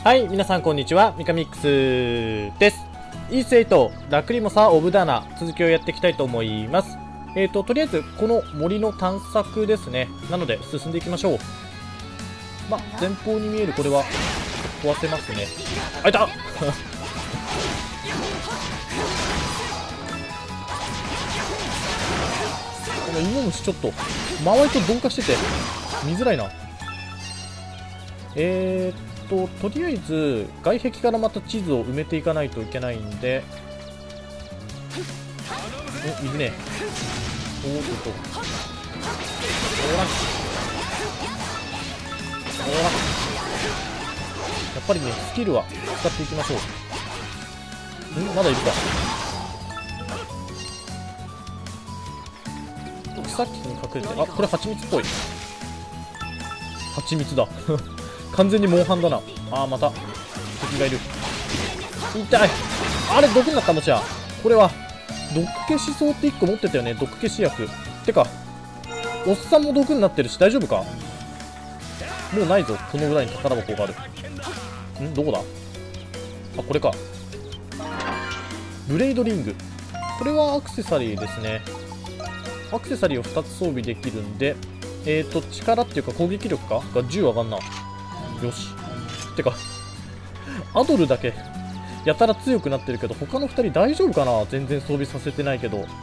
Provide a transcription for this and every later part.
はい、皆さんこんにちは、ミカミックスです。イース8、ラクリモサ・オブ・ダナ、続きをやっていきたいと思います。とりあえず、この森の探索ですね。なので、進んでいきましょう。前方に見えるこれは、壊せますね。あ、いたこのイモムシちょっと、周りと同化してて、見づらいな。とりあえず外壁からまた地図を埋めていかないといけないんで、いるね。おーっとほらやっぱりね、スキルは使っていきましょう。まだいるか。草木に隠れて、あ、これ蜂蜜っぽい。蜂蜜だ完全にモンハンだな。あー、また敵がいる。痛い。あれ毒になった。もしやこれは毒消し草って1個持ってたよね。毒消し薬てか、おっさんも毒になってるし大丈夫か。もうないぞ。この裏に宝箱がある。どこだ。あ、これか。ブレイドリング。これはアクセサリーですね。アクセサリーを2つ装備できるんで、力っていうか攻撃力かが10上がんな。よし。てかアドルだけやたら強くなってるけど、他の2人大丈夫かな。全然装備させてないけど。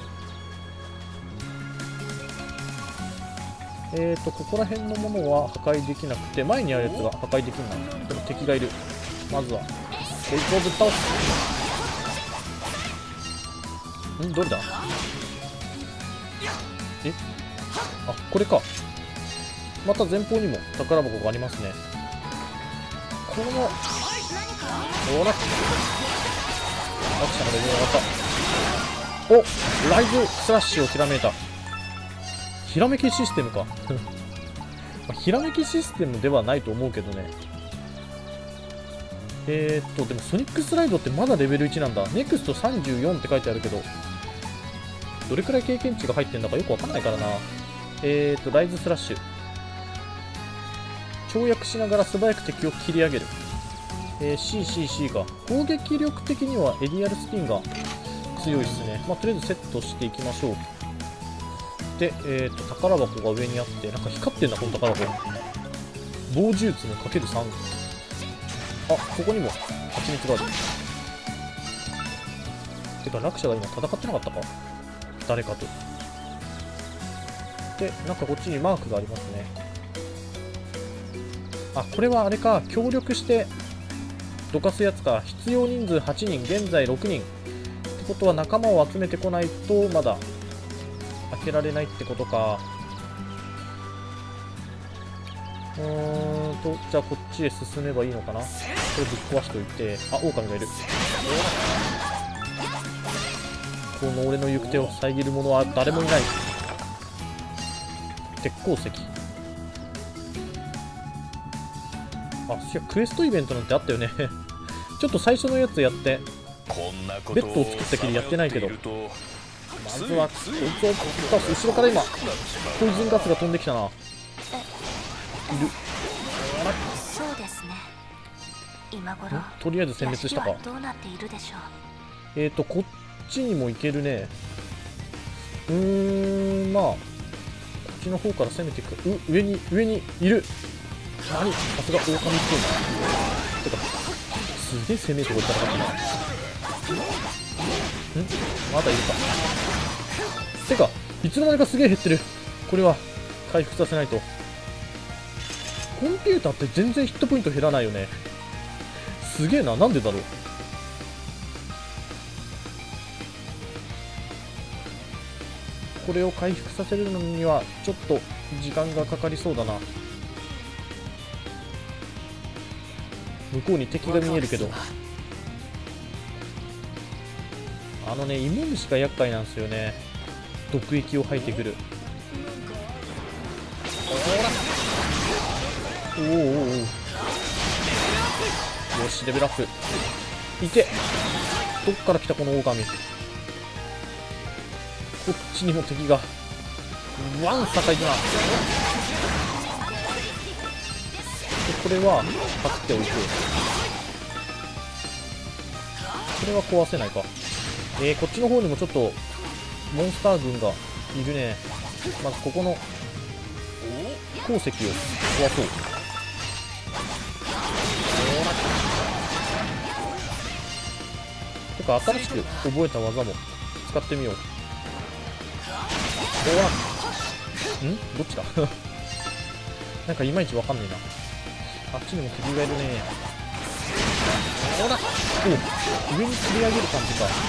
ここら辺のものは破壊できなくて、前にあるやつが破壊できんな。でも敵がいる。まずはこいつをぶっ倒す。どれだ。あ、これか。また前方にも宝箱がありますね。このほら、アクションが上に上がった。お、ライズスラッシュをひらめいた。ひらめきシステムかひらめきシステムではないと思うけどね。でもソニックスライドってまだレベル1なんだ。ネクスト34って書いてあるけど、どれくらい経験値が入ってんだかよくわかんないからな。ライズスラッシュ。跳躍しながら素早く敵を切り上げる。CCC か。攻撃力的にはエリアルスピンが強いですね。とりあえずセットしていきましょう。で、宝箱が上にあって、なんか光ってんな、この宝箱。棒術の ×3。あ、ここにも蜂蜜がある。てか、落車が今戦ってなかったか、誰かと。で、なんかこっちにマークがありますね。あ、これはあれか。協力してどかすやつか。必要人数8人、現在6人。ってことは仲間を集めてこないとまだ開けられないってことか。じゃあこっちへ進めばいいのかな。これぶっ壊しといて。あ、狼がいる。この俺の行く手を遮る者は誰もいない。鉄鉱石。あ、クエストイベントなんてあったよねちょっと最初のやつやって、ベッドを作ったきりやってないけど、まずはこいつを倒す。後ろから今ポイズンガスが飛んできたな。いる。 そうですね。今頃とりあえず殲滅したか。 どうなっているでしょう。こっちにも行けるね。こっちの方から攻めていく。上にいる。何、さすが狼っぽいな。てかすげえ攻めるとこ行ったなかったな。まだいるか。てかいつの間にかすげえ減ってる。これは回復させないと。コンピューターって全然ヒットポイント減らないよね。すげえな。なんでだろう。これを回復させるのにはちょっと時間がかかりそうだな。向こうに敵が見えるけど、あのね、イモムシが厄介なんですよね。毒液を吐いてくる。おお、よし、レベルアップ。いけ。どっから来たこの狼。こっちにも敵がワンサカいくな。ここれはパクっておいて、これは壊せないか。こっちの方にもちょっとモンスター軍がいるね。まずここの鉱石を壊そう。てか新しく覚えた技も使ってみよう。どっちだなんかいまいちわかんねえな。あっちにも敵がいるね。ほら、お、上に釣り上げる感じか。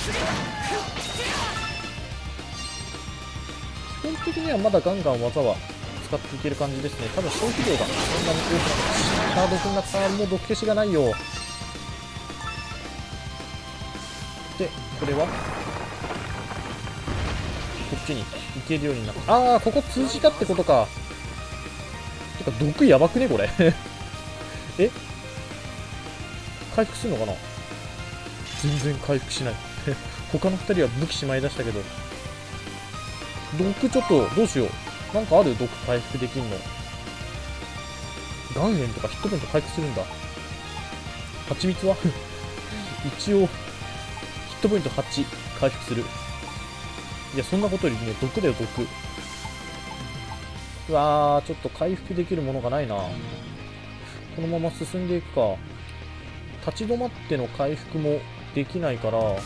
基本的にはまだガンガン技は使っていける感じですね。ただ消費量がそんなに多くなった。カード君がさ、もう毒消しがないよ。で、これはこっちに行けるようになった。ああ、ここ通じたってことか。てか、毒やばくねこれ。え、回復するのかな。全然回復しない。他の2人は武器しまい出したけど。毒ちょっと、どうしよう。なんかある？毒回復できんの。岩塩とかヒットポイント回復するんだ。蜂蜜は一応、ヒットポイント8回復する。いや、そんなことよりね、毒だよ、毒。うわー、ちょっと回復できるものがないな。このまま進んでいくか。立ち止まっての回復もできないから、と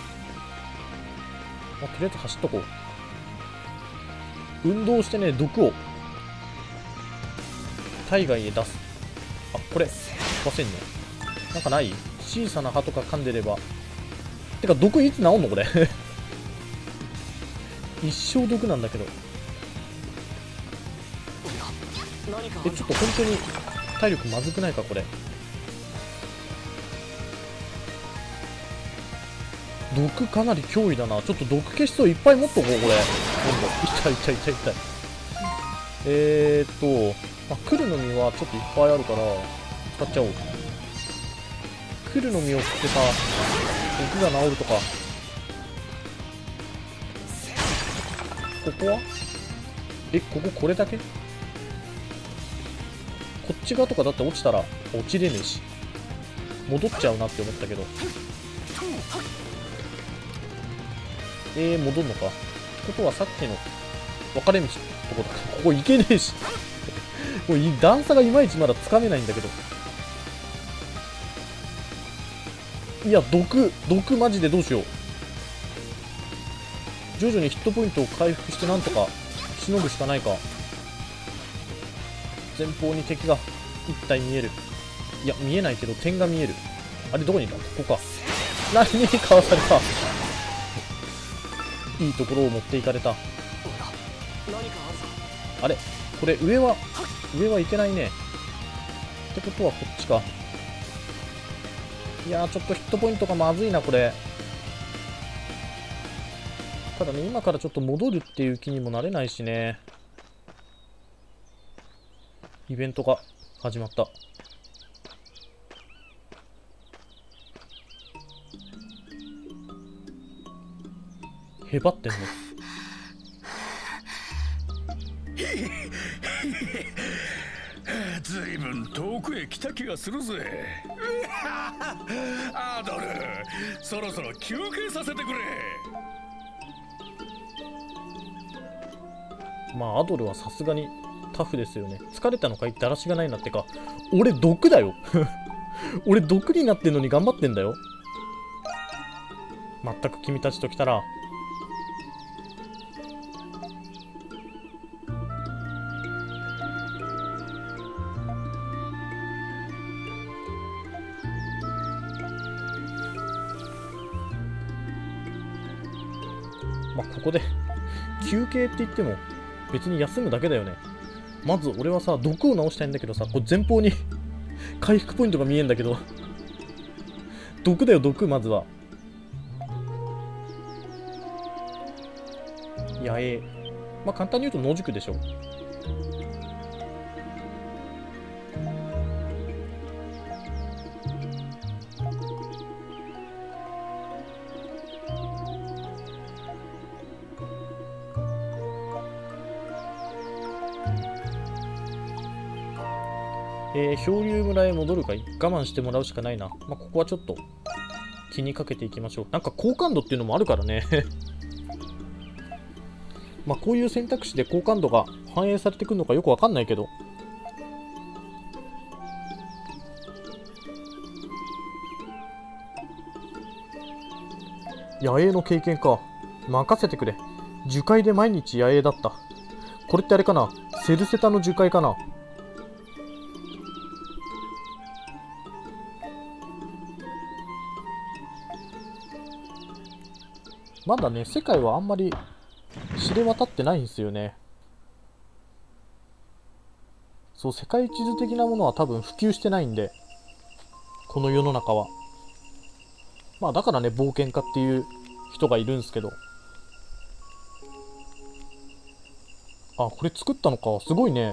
りあえず走っとこう。運動してね、毒を体外へ出す。あ、これ壊せんね。なんかない？小さな歯とか噛んでれば。てか毒いつ治んのこれ。一生毒なんだけど。ちょっと本当に体力まずくないかこれ。毒かなり脅威だな。ちょっと毒消しそういっぱい持っとこうこれ。今度痛い痛い痛い痛い。来るの実はちょっといっぱいあるから使っちゃおう。来るの実を食ってさ、毒が治るとか。ここはこここれだけ？こっち側とかだって落ちたら落ちれねえし、戻っちゃうなって思ったけど。戻るのか。ってことはさっきの分かれ道ってとこだから、ここ行けねえし。これ段差がいまいちまだつかめないんだけど。いや、毒マジでどうしよう。徐々にヒットポイントを回復してなんとかしのぐしかないか。前方に敵が1体見える。いや、見えないけど点が見える。あれどこにいた？ここか。何にかわされた。いいところを持っていかれた。あれこれ上はいけないね。ってことはこっちか。いやー、ちょっとヒットポイントがまずいなこれ。ただね、今からちょっと戻るっていう気にもなれないしね。イベントが始まった。へばってんの。 ずいぶん遠くへ来た気がするぜ。アドル、そろそろ休憩させてくれ。 まあアドルはさすがにタフですよね。疲れたのかい？だらしがないなってか、俺毒だよ。俺毒になってんのに頑張ってんだよ。全く君たちと来たら。まあここで休憩って言っても別に休むだけだよね。まず俺はさ、毒を治したいんだけどさ、これ前方に回復ポイントが見えんだけど。毒だよ毒。まずは。いやまあ簡単に言うと野宿でしょ。 漂流村へ戻るかい？我慢してもらうしかないな。まあ、ここはちょっと気にかけていきましょう。なんか好感度っていうのもあるからね。まあこういう選択肢で好感度が反映されてくるのかよくわかんないけど。野営の経験か。任せてくれ。樹海で毎日野営だった。これってあれかな、セルセタの樹海かな。まだね、世界はあんまり知れ渡ってないんですよね。そう、世界地図的なものは多分普及してないんで、この世の中は。まあだからね、冒険家っていう人がいるんですけど。あ、これ作ったのか。すごいね。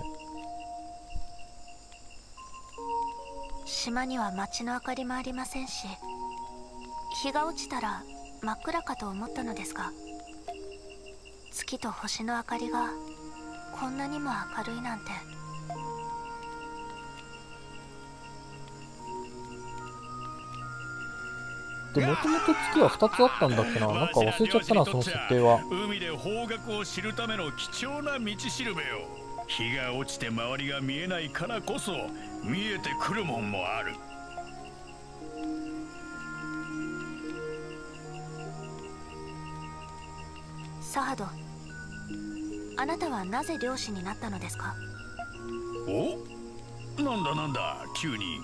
島には街の明かりもありませんし、日が落ちたら真っ暗かと思ったのですが、月と星の明かりがこんなにも明るいなんて。 で、もともと月は2つあったんだっけな。なんか忘れちゃったな、その設定は。 海で方角を知るための貴重な道しるべよ。日が落ちて周りが見えないからこそ見えてくるもんもある。 サハド、あなたはなぜ漁師になったのですか？ お、なんだ急に。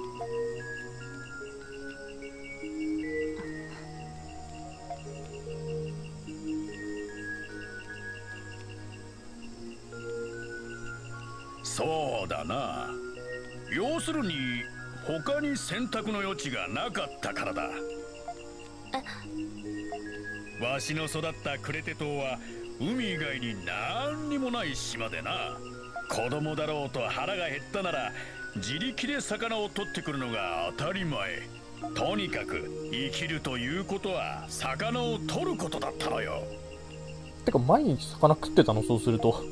そうだな。要するに他に選択の余地がなかったからだ。わしの育ったクレテ島は海以外に何にもない島でな。子供だろうと腹が減ったなら自力で魚を取ってくるのが当たり前。とにかく生きるということは魚を取ることだったのよ。 てか毎日魚食ってたの？そうすると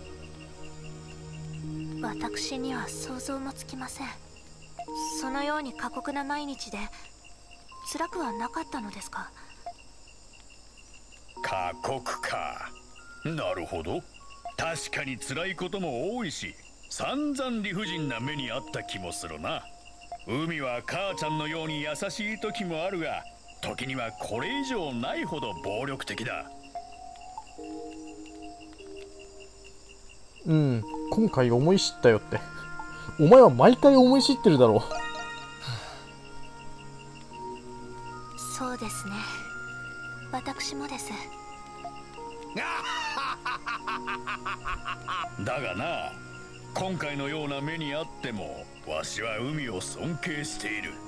私には想像もつきません。そのように過酷な毎日で辛くはなかったのですか？ 過酷か。なるほど。確かに辛いことも多いし、散々理不尽な目にあった気もするな。海は母ちゃんのように優しい時もあるが、時にはこれ以上ないほど暴力的だ。 うん、今回思い知ったよって。お前は毎回思い知ってるだろう。 そうですね。私もです。 だがな、今回のような目にあってもわしは海を尊敬している。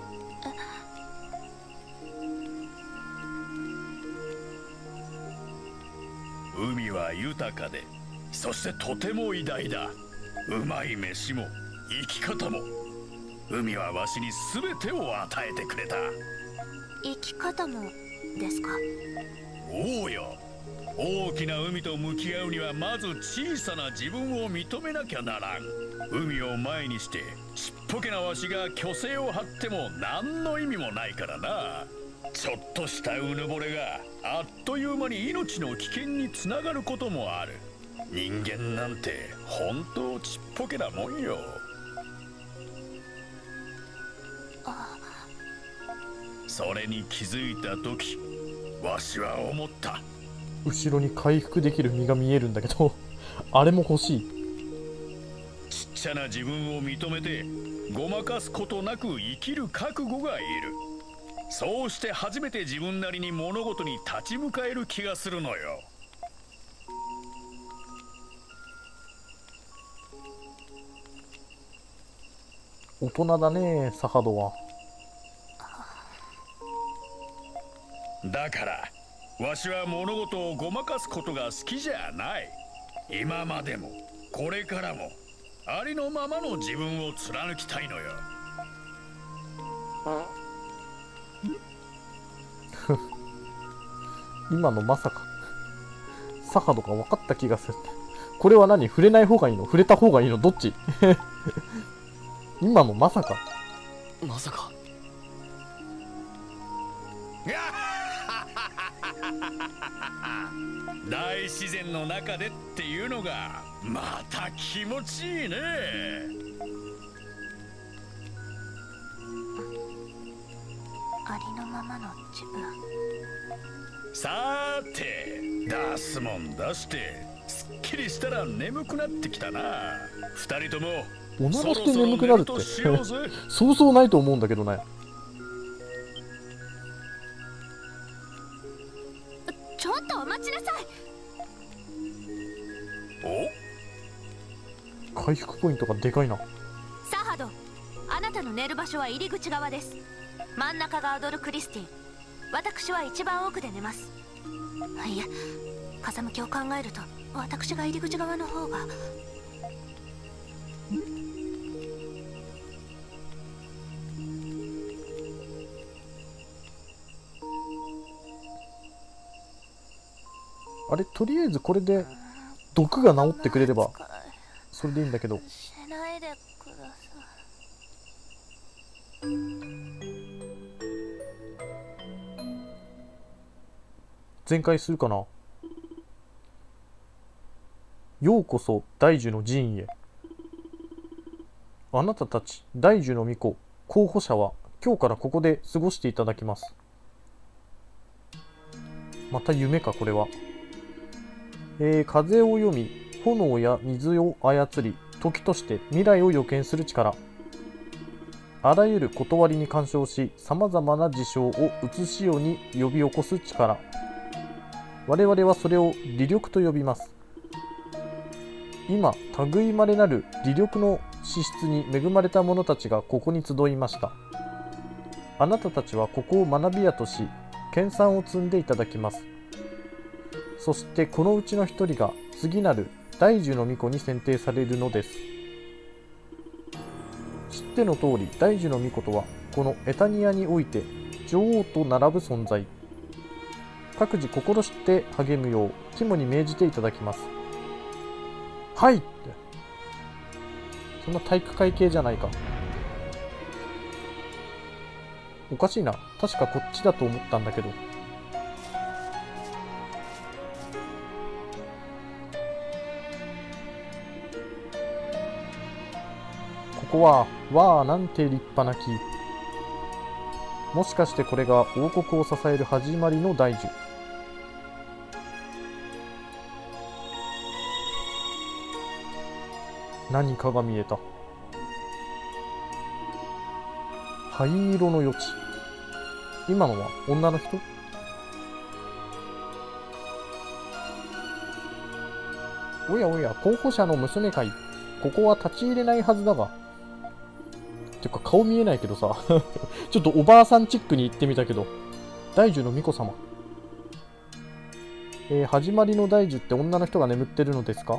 海は豊かで、そしてとても偉大だ。うまい飯も生き方も海はわしに全てを与えてくれた。 生き方もですか？ おうよ。大きな海と向き合うにはまず小さな自分を認めなきゃならん。海を前にしてちっぽけなわしが虚勢を張っても何の意味もないからな。ちょっとしたうぬぼれがあっという間に命の危険につながることもある。人間なんて本当ちっぽけなもんよ。それに気づいた時、わしは思った。 後ろに回復できる実が見えるんだけどあれも欲しい。 ちっちゃな自分を認めてごまかすことなく生きる覚悟がいる。そうして初めて自分なりに物事に立ち向かえる気がするのよ。 大人だね、サハドは。 だからわしは物事をごまかすことが好きじゃない。今までもこれからもありのままの自分を貫きたいのよ。 今のまさかサハドが分かった気がする。これは何？触れない方がいいの？触れた方がいいの？どっち？ 今のまさか。 まさか。 大自然の中でっていうのがまた気持ちいいね。 ありのままの自分。 さーて、出すもん出してすっきりしたら眠くなってきたな。二人ともおならして眠くなるってそろそろ寝るとしようぜ。 そうそうないと思うんだけどね。 ちょっとお待ちなさい。 お、 回復ポイントがでかいな。 サハド、あなたの寝る場所は入り口側です。真ん中がアドル・クリスティ。私は一番奥で寝ます。いや、風向きを考えると私が入り口側の方が。 あれ、とりあえずこれで毒が治ってくれればそれでいいんだけど。 しないでください。 全開するかな。ようこそ大樹の寺院へ。あなたたち大樹の巫女候補者は今日からここで過ごしていただきます。また夢かこれは。風を読み炎や水を操り時として未来を予見する力。あらゆる断りに干渉しさまざまな事象を写しように呼び起こす力。我々はそれを理力と呼びます。今類いまれなる理力の資質に恵まれた者たちがここに集いました。あなたたちはここを学び屋とし研鑽を積んでいただきます。そしてこのうちの一人が次なる大樹の巫女に選定されるのです。知っての通り大樹の巫女とはこのエタニアにおいて女王と並ぶ存在。各自心して励むよう肝に銘じていただきます。はいって。そんな体育会系じゃないか。おかしいな。確かこっちだと思ったんだけど。ここは、わあなんて立派な木。もしかしてこれが王国を支える始まりの大樹。何かが見えた。灰色の余地。今のは女の人？おやおや、候補者の娘かい。ここは立ち入れないはずだが。てか顔見えないけどさちょっとおばあさんチックに言ってみたけど。大樹の巫女様。始まりの大樹って女の人が眠ってるのですか？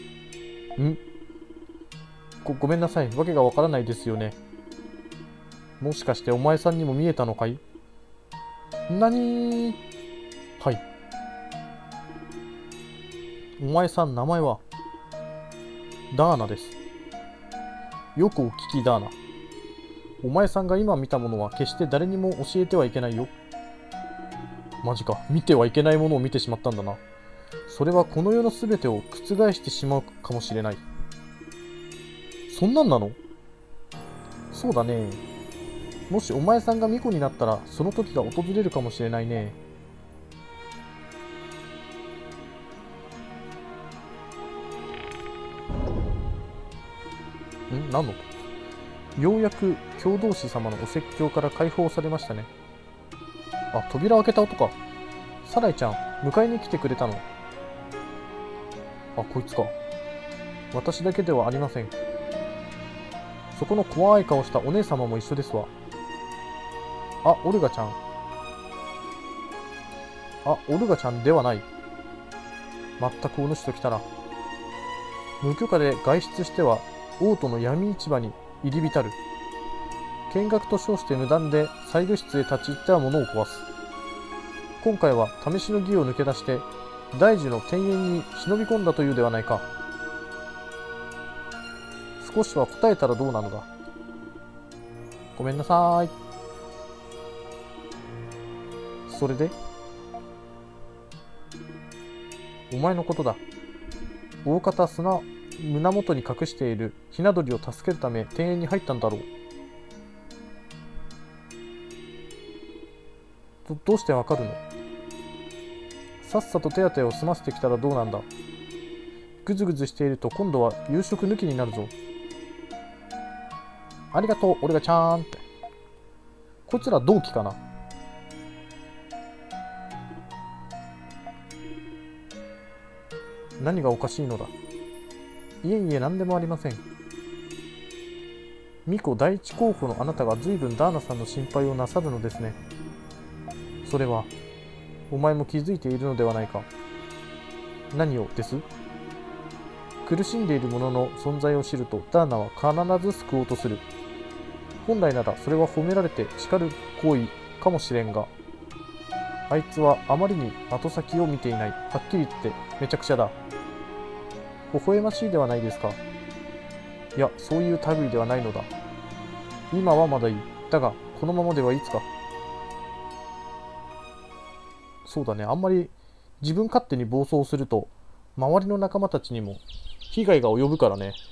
ごめんなさい。わけがわからないですよね。もしかしてお前さんにも見えたのかい？はい。お前さん名前は？ダーナです。よくお聞きダーナ。お前さんが今見たものは決して誰にも教えてはいけないよ。マジか。見てはいけないものを見てしまったんだな。それはこの世の全てを覆してしまうかもしれない。そんなんなの？そうだね。もしお前さんが巫女になったらその時が訪れるかもしれないね。何の？ようやく共同士様のお説教から解放されましたね。あ、扉を開けた音か。サライちゃん、迎えに来てくれたの？あ、こいつか。私だけではありません。そこの怖い顔したお姉様も一緒ですわ。あ、オルガちゃん。あ、オルガちゃんではない。まったくお主ときたら。無許可で外出しては王都の闇市場に入り浸る。見学と称して無断で祭具室へ立ち入っては物を壊す。今回は試しの儀を抜け出して大樹の庭園に忍び込んだというではないか。少しは答えたらどうなのだ。 ごめんなさい。それでお前のことだ。大方胸元に隠しているひな鳥を助けるため庭園に入ったんだろう。どうしてわかるの？さっさと手当てを済ませてきたらどうなんだ。ぐずぐずしていると今度は夕食抜きになるぞ。ありがとう、俺がちゃーんって。こいつら同期かな。何がおかしいのだ。いえいえ、何でもありません。ミコ第一候補のあなたが随分ダーナさんの心配をなさるのですね。それはお前も気づいているのではないか。何をです？苦しんでいる者の存在を知るとダーナは必ず救おうとする。本来ならそれは褒められて叱る行為かもしれんが、あいつはあまりに後先を見ていない。はっきり言ってめちゃくちゃだ。微笑ましいではないですか。いや、そういう類ではないのだ。今はまだいい。だがこのままではいつか。そうだね、あんまり自分勝手に暴走すると周りの仲間たちにも被害が及ぶからね。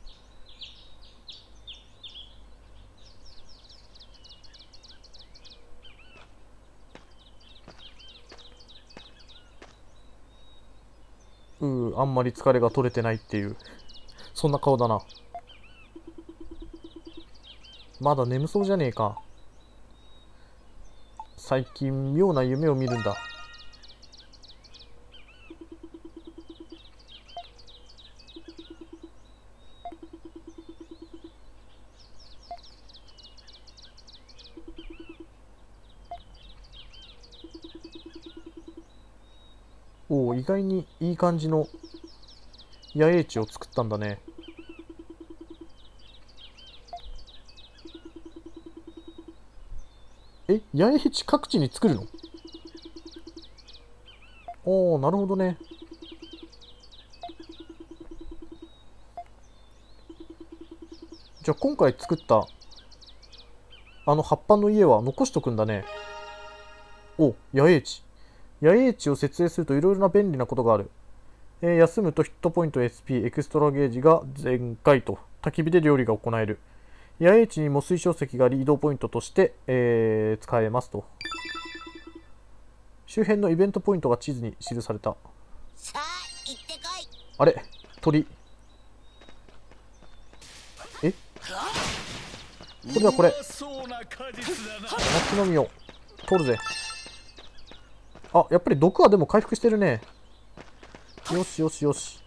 あんまり疲れが取れてないっていう、そんな顔だな。まだ眠そうじゃねえか。最近妙な夢を見るんだ。おお、意外にいい感じの野営地を作ったんだね。野営地各地に作るの？おお、なるほどね。じゃあ今回作ったあの葉っぱの家は残しとくんだね。お、野営地。野営地を設営するといろいろな便利なことがある。休むとヒットポイント SP、エクストラゲージが全開と、焚き火で料理が行える。野営地にも水晶石があり、移動ポイントとして、使えますと。周辺のイベントポイントが地図に記された。 さあ、行ってこい。 あれ、鳥。これだこれ。夏の実を取るぜ。あ、やっぱり毒はでも回復してるね。よしよしよし。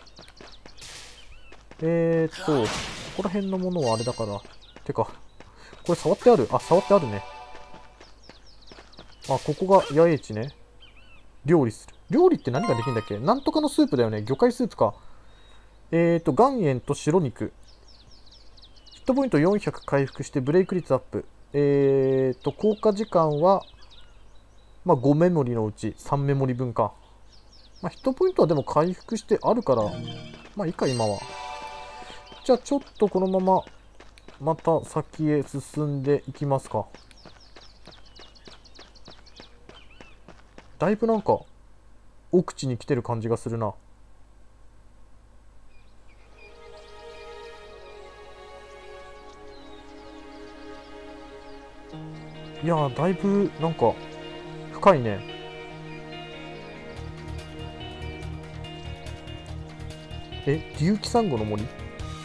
ここら辺のものはあれだから。てか、これ触ってある？あ、触ってあるね。あ、ここが野営地ね。料理する。料理って何ができるんだっけ？なんとかのスープだよね。魚介スープか。岩塩と白肉。ヒットポイント400回復してブレイク率アップ。効果時間は、まあ、5メモリのうち3メモリ分か。まあ、ヒットポイントはでも回復してあるから、まあいいか、今は。じゃあちょっとこのまま、また先へ進んでいきますか。だいぶなんか、奥地に来てる感じがするな。いやー、だいぶなんか、深いね。竜気サンゴの森？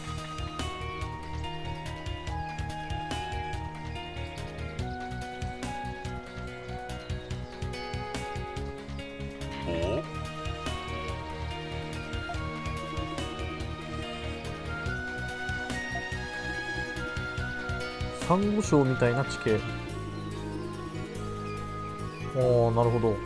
サンゴ礁みたいな地形。ああ、なるほど。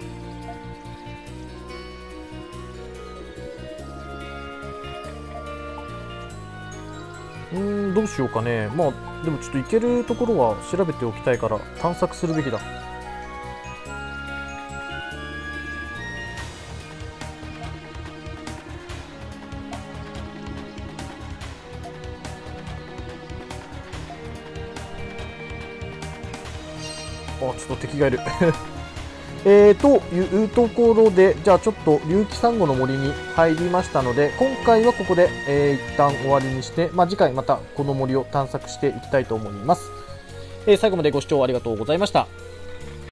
どうしようかね。まあでもちょっと行けるところは調べておきたいから探索するべきだ。 ちょっと敵がいるというところで、じゃあちょっと竜気サンゴの森に入りましたので、今回はここで、一旦終わりにして、次回またこの森を探索していきたいと思います。最後までご視聴ありがとうございました。